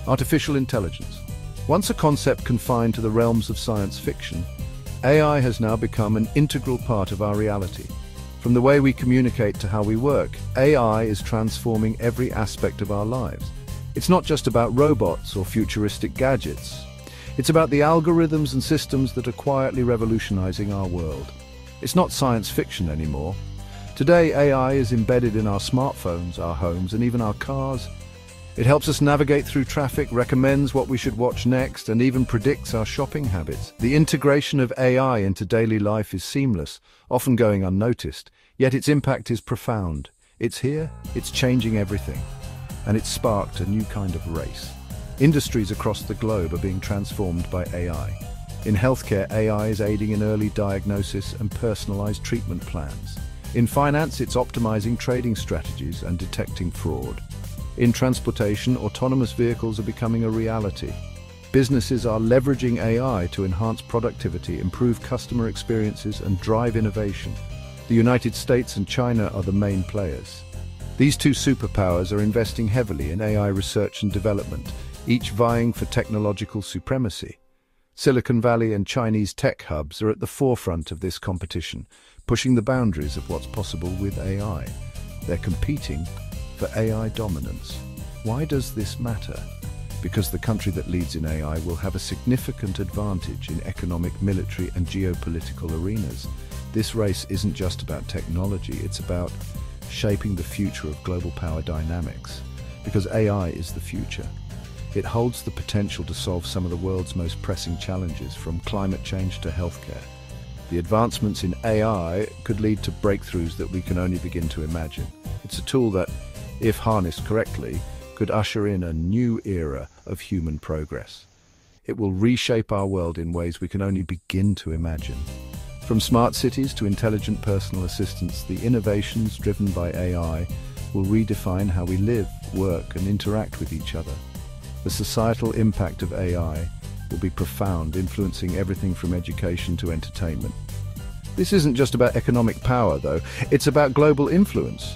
Artificial intelligence. Once a concept confined to the realms of science fiction, AI has now become an integral part of our reality. From the way we communicate to how we work, AI is transforming every aspect of our lives. It's not just about robots or futuristic gadgets. It's about the algorithms and systems that are quietly revolutionizing our world. It's not science fiction anymore. Today, AI is embedded in our smartphones, our homes, and even our cars. It helps us navigate through traffic, recommends what we should watch next, and even predicts our shopping habits. The integration of AI into daily life is seamless, often going unnoticed, yet its impact is profound. It's here, it's changing everything, and it's sparked a new kind of race. Industries across the globe are being transformed by AI. In healthcare, AI is aiding in early diagnosis and personalized treatment plans. In finance, it's optimizing trading strategies and detecting fraud. In transportation, autonomous vehicles are becoming a reality. Businesses are leveraging AI to enhance productivity, improve customer experiences, and drive innovation. The United States and China are the main players. These two superpowers are investing heavily in AI research and development, each vying for technological supremacy. Silicon Valley and Chinese tech hubs are at the forefront of this competition, pushing the boundaries of what's possible with AI. They're competing for AI dominance. Why does this matter? Because the country that leads in AI will have a significant advantage in economic, military, and geopolitical arenas. This race isn't just about technology, it's about shaping the future of global power dynamics. Because AI is the future. It holds the potential to solve some of the world's most pressing challenges, from climate change to healthcare. The advancements in AI could lead to breakthroughs that we can only begin to imagine. It's a tool that, if harnessed correctly, could usher in a new era of human progress. It will reshape our world in ways we can only begin to imagine. From smart cities to intelligent personal assistants, the innovations driven by AI will redefine how we live, work, and interact with each other. The societal impact of AI will be profound, influencing everything from education to entertainment. This isn't just about economic power, though. It's about global influence.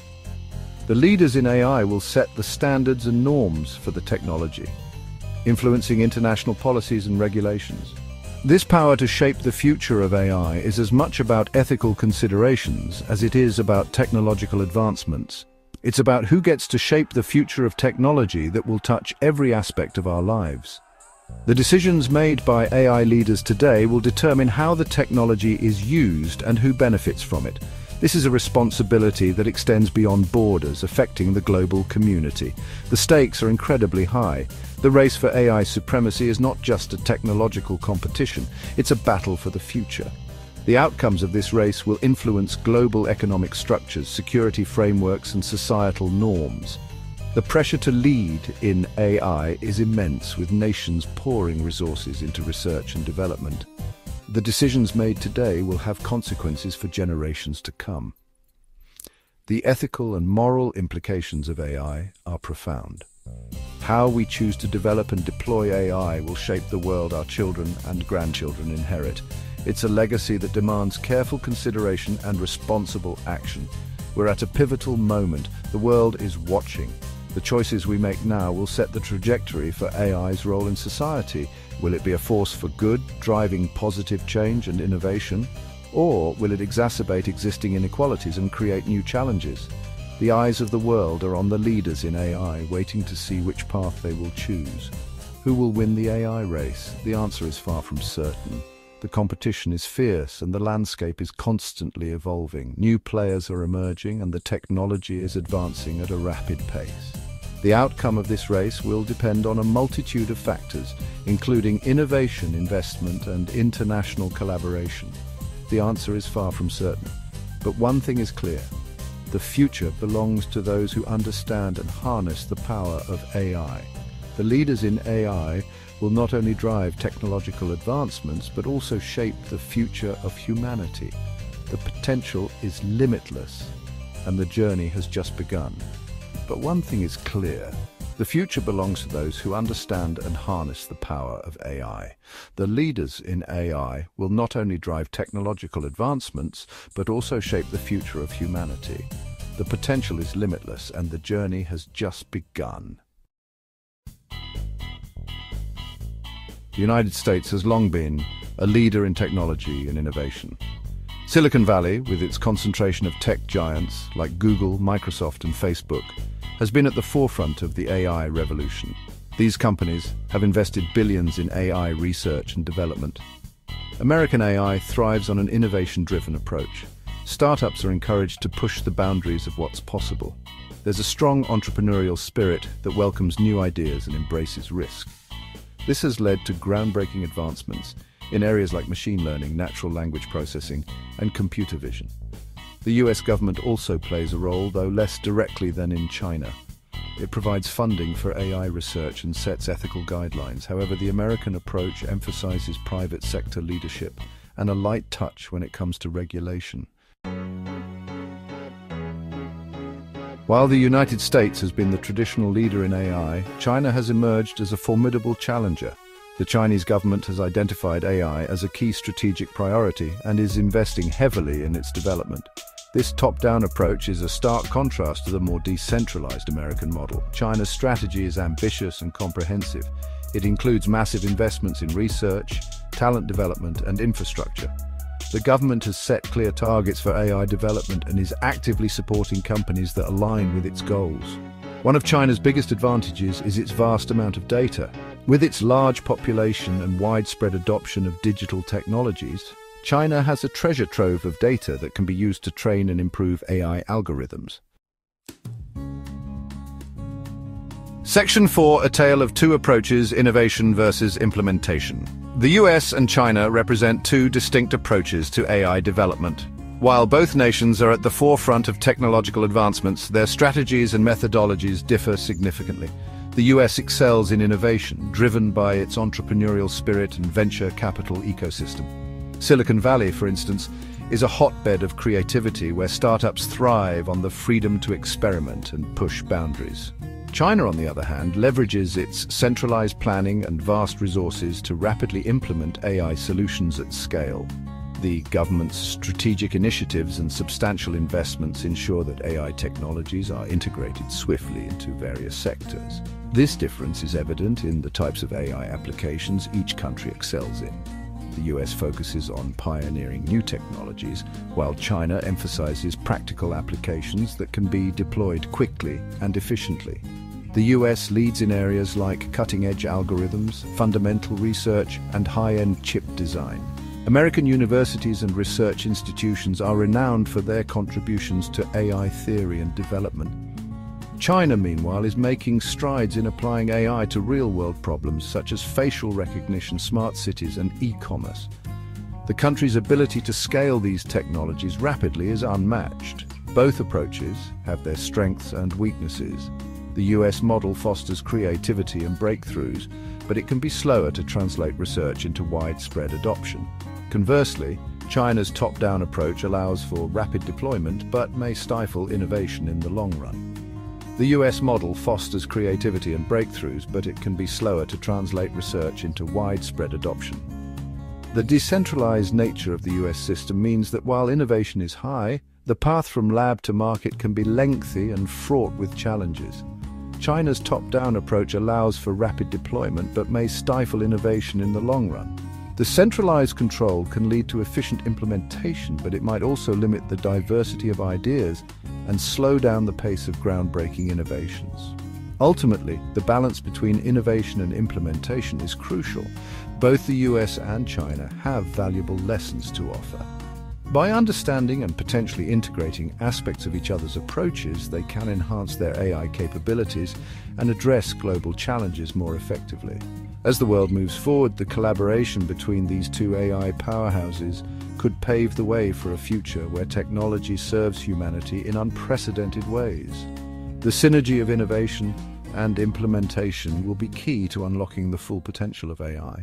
The leaders in AI will set the standards and norms for the technology, influencing international policies and regulations. This power to shape the future of AI is as much about ethical considerations as it is about technological advancements. It's about who gets to shape the future of technology that will touch every aspect of our lives. The decisions made by AI leaders today will determine how the technology is used and who benefits from it. This is a responsibility that extends beyond borders, affecting the global community. The stakes are incredibly high. The race for AI supremacy is not just a technological competition, it's a battle for the future. The outcomes of this race will influence global economic structures, security frameworks, and societal norms. The pressure to lead in AI is immense, with nations pouring resources into research and development. The decisions made today will have consequences for generations to come. The ethical and moral implications of AI are profound. How we choose to develop and deploy AI will shape the world our children and grandchildren inherit. It's a legacy that demands careful consideration and responsible action. We're at a pivotal moment. The world is watching. The choices we make now will set the trajectory for AI's role in society. Will it be a force for good, driving positive change and innovation? Or will it exacerbate existing inequalities and create new challenges? The eyes of the world are on the leaders in AI, waiting to see which path they will choose. Who will win the AI race? The answer is far from certain. The competition is fierce and the landscape is constantly evolving. New players are emerging and the technology is advancing at a rapid pace. The outcome of this race will depend on a multitude of factors, including innovation, investment, and international collaboration. The answer is far from certain. But one thing is clear. The future belongs to those who understand and harness the power of AI. The leaders in AI will not only drive technological advancements, but also shape the future of humanity. The potential is limitless, and the journey has just begun. But one thing is clear. The future belongs to those who understand and harness the power of AI. The leaders in AI will not only drive technological advancements, but also shape the future of humanity. The potential is limitless, and the journey has just begun. The United States has long been a leader in technology and innovation. Silicon Valley, with its concentration of tech giants like Google, Microsoft, and Facebook, has been at the forefront of the AI revolution. These companies have invested billions in AI research and development. American AI thrives on an innovation-driven approach. Startups are encouraged to push the boundaries of what's possible. There's a strong entrepreneurial spirit that welcomes new ideas and embraces risk. This has led to groundbreaking advancements in areas like machine learning, natural language processing, and computer vision. The US government also plays a role, though less directly than in China. It provides funding for AI research and sets ethical guidelines. However, the American approach emphasizes private sector leadership and a light touch when it comes to regulation. While the United States has been the traditional leader in AI, China has emerged as a formidable challenger. The Chinese government has identified AI as a key strategic priority and is investing heavily in its development. This top-down approach is a stark contrast to the more decentralized American model. China's strategy is ambitious and comprehensive. It includes massive investments in research, talent development, and infrastructure. The government has set clear targets for AI development and is actively supporting companies that align with its goals. One of China's biggest advantages is its vast amount of data. With its large population and widespread adoption of digital technologies, China has a treasure trove of data that can be used to train and improve AI algorithms. Section 4, A Tale of Two Approaches, Innovation versus Implementation. The US and China represent two distinct approaches to AI development. While both nations are at the forefront of technological advancements, their strategies and methodologies differ significantly. The US excels in innovation, driven by its entrepreneurial spirit and venture capital ecosystem. Silicon Valley, for instance, is a hotbed of creativity where startups thrive on the freedom to experiment and push boundaries. China, on the other hand, leverages its centralized planning and vast resources to rapidly implement AI solutions at scale. The government's strategic initiatives and substantial investments ensure that AI technologies are integrated swiftly into various sectors. This difference is evident in the types of AI applications each country excels in. The US focuses on pioneering new technologies, while China emphasizes practical applications that can be deployed quickly and efficiently. The US leads in areas like cutting-edge algorithms, fundamental research, and high-end chip design. American universities and research institutions are renowned for their contributions to AI theory and development. China, meanwhile, is making strides in applying AI to real-world problems such as facial recognition, smart cities, and e-commerce. The country's ability to scale these technologies rapidly is unmatched. Both approaches have their strengths and weaknesses. The US model fosters creativity and breakthroughs, but it can be slower to translate research into widespread adoption. Conversely, China's top-down approach allows for rapid deployment, but may stifle innovation in the long run. The US model fosters creativity and breakthroughs, but it can be slower to translate research into widespread adoption. The decentralized nature of the US system means that while innovation is high, the path from lab to market can be lengthy and fraught with challenges. China's top-down approach allows for rapid deployment, but may stifle innovation in the long run. The centralized control can lead to efficient implementation, but it might also limit the diversity of ideas and slow down the pace of groundbreaking innovations. Ultimately, the balance between innovation and implementation is crucial. Both the US and China have valuable lessons to offer. By understanding and potentially integrating aspects of each other's approaches, they can enhance their AI capabilities and address global challenges more effectively. As the world moves forward, the collaboration between these two AI powerhouses could pave the way for a future where technology serves humanity in unprecedented ways. The synergy of innovation and implementation will be key to unlocking the full potential of AI.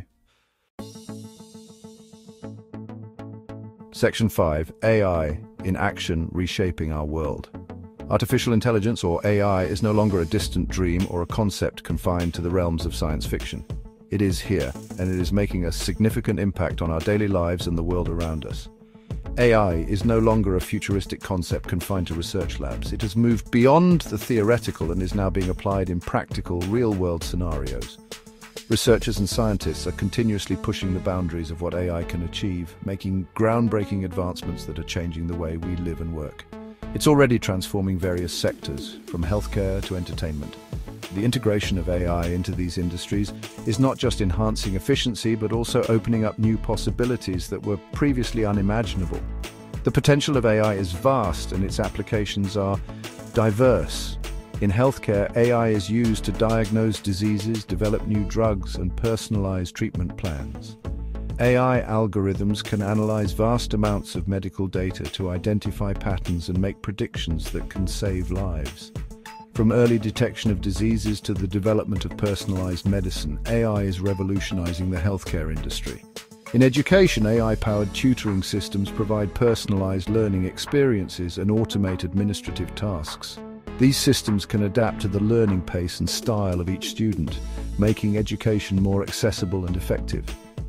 Section 5. AI in Action, Reshaping Our World. Artificial intelligence, or AI, is no longer a distant dream or a concept confined to the realms of science fiction. It is here, and it is making a significant impact on our daily lives and the world around us. AI is no longer a futuristic concept confined to research labs. It has moved beyond the theoretical and is now being applied in practical, real-world scenarios. Researchers and scientists are continuously pushing the boundaries of what AI can achieve, making groundbreaking advancements that are changing the way we live and work. It's already transforming various sectors, from healthcare to entertainment. The integration of AI into these industries is not just enhancing efficiency, but also opening up new possibilities that were previously unimaginable. The potential of AI is vast and its applications are diverse. In healthcare, AI is used to diagnose diseases, develop new drugs, and personalize treatment plans. AI algorithms can analyze vast amounts of medical data to identify patterns and make predictions that can save lives. From early detection of diseases to the development of personalized medicine, AI is revolutionizing the healthcare industry. In education, AI-powered tutoring systems provide personalized learning experiences and automate administrative tasks. These systems can adapt to the learning pace and style of each student, making education more accessible and effective.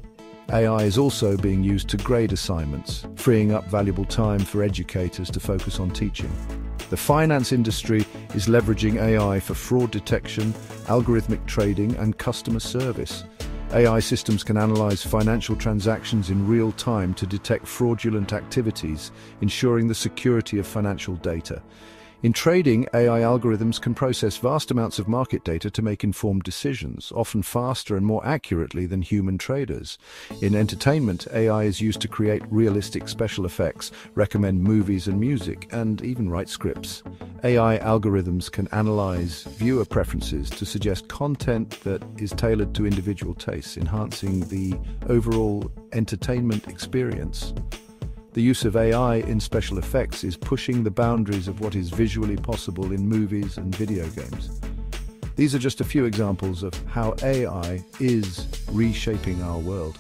AI is also being used to grade assignments, freeing up valuable time for educators to focus on teaching. The finance industry is leveraging AI for fraud detection, algorithmic trading, and customer service. AI systems can analyze financial transactions in real time to detect fraudulent activities, ensuring the security of financial data. In trading, AI algorithms can process vast amounts of market data to make informed decisions, often faster and more accurately than human traders. In entertainment, AI is used to create realistic special effects, recommend movies and music, and even write scripts. AI algorithms can analyze viewer preferences to suggest content that is tailored to individual tastes, enhancing the overall entertainment experience. The use of AI in special effects is pushing the boundaries of what is visually possible in movies and video games. These are just a few examples of how AI is reshaping our world.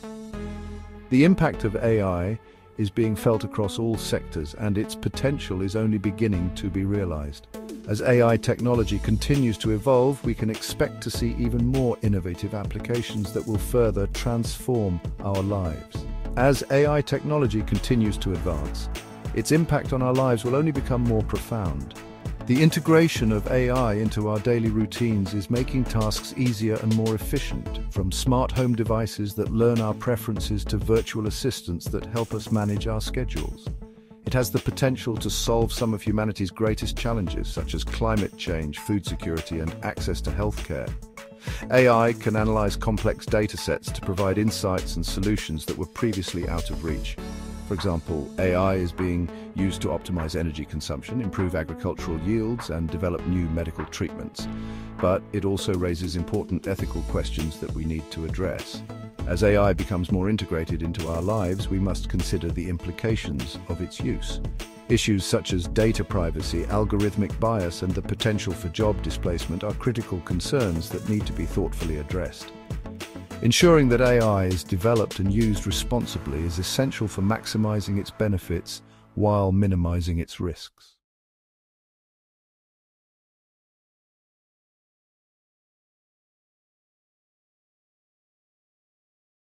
The impact of AI is being felt across all sectors, and its potential is only beginning to be realized. As AI technology continues to evolve, we can expect to see even more innovative applications that will further transform our lives. As AI technology continues to advance, its impact on our lives will only become more profound. The integration of AI into our daily routines is making tasks easier and more efficient, from smart home devices that learn our preferences to virtual assistants that help us manage our schedules. It has the potential to solve some of humanity's greatest challenges, such as climate change, food security, and access to healthcare. AI can analyze complex data sets to provide insights and solutions that were previously out of reach. For example, AI is being used to optimize energy consumption, improve agricultural yields, and develop new medical treatments. But it also raises important ethical questions that we need to address. As AI becomes more integrated into our lives, we must consider the implications of its use. Issues such as data privacy, algorithmic bias, and the potential for job displacement are critical concerns that need to be thoughtfully addressed. Ensuring that AI is developed and used responsibly is essential for maximizing its benefits while minimizing its risks.